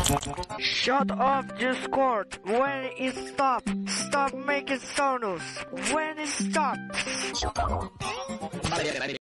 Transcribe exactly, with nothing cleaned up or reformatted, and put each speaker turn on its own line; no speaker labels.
Shut up, Discord. When it stop, stop making sonos. When it stop.